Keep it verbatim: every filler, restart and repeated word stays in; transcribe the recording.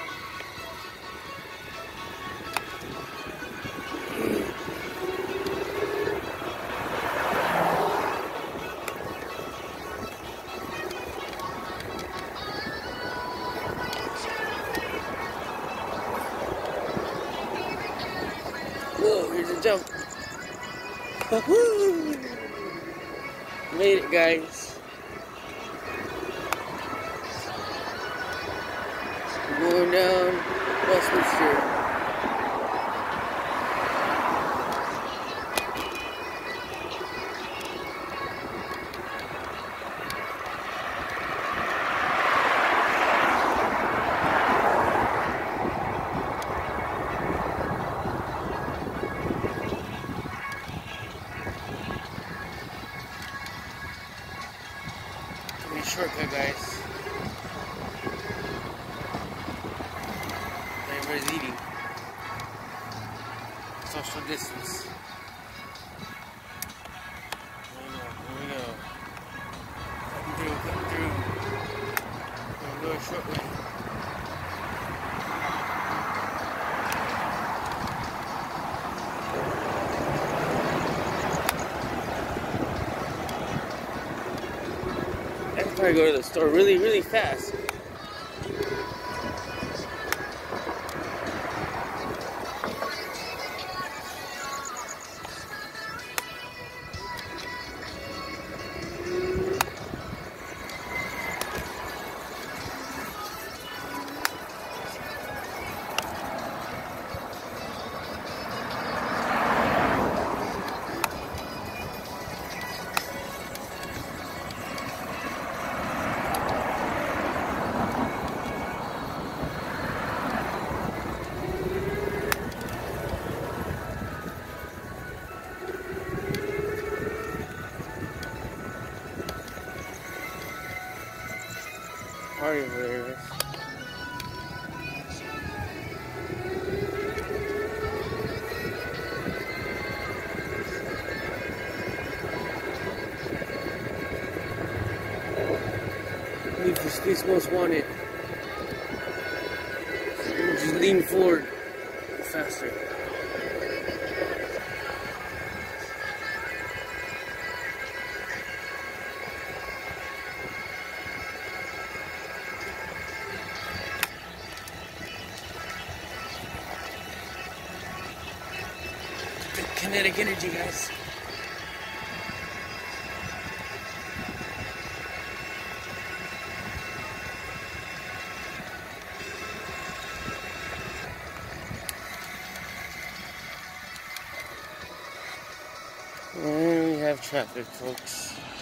Whoa, here's a jump. Made it, guys. We're going down Westminster. Shortcut, guys. Everybody's eating. Social distance. Here we go. Here we go. Cutting through, cutting through. We'll go a short way. I can probably go to the store really, really fast. Party over there, guys. Need for Space Most Wanted. Just lean forward faster. Kinetic energy, guys. And we have traffic, folks.